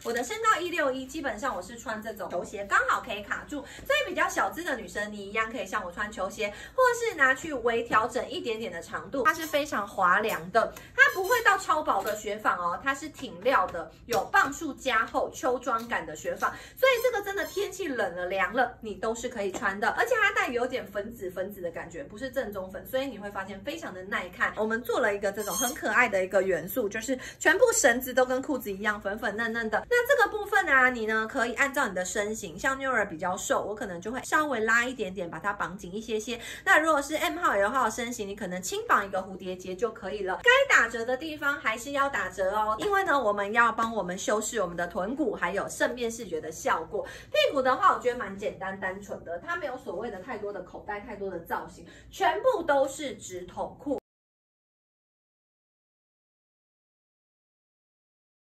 我的身高161，基本上我是穿这种球鞋，刚好可以卡住。所以比较小资的女生，你一样可以像我穿球鞋，或是拿去微调整一点点的长度。它是非常滑凉的，它不会到超薄的雪纺哦，它是挺料的，有磅数加厚秋装感的雪纺。所以这个真的天气冷了凉了，你都是可以穿的，而且它带有点粉紫的感觉，不是正宗粉，所以你会发现非常的耐看。我们做了一个这种很可爱的一个元素，就是全部绳子都跟裤子一样粉粉嫩嫩的。那这个部分啊，你呢可以按照你的身形，像妞儿比较瘦，我可能就会稍微拉一点点，把它绑紧一些些。那如果是 M 号 L 号的身形，你可能轻绑一个蝴蝶结就可以了。该打折的地方还是要打折哦，因为呢我们要帮我们修饰我们的臀骨，还有正面视觉的效果。屁股的话，我觉得蛮简单单纯的，它没有所谓的太多的口袋、太多的造型，全部都是直筒裤。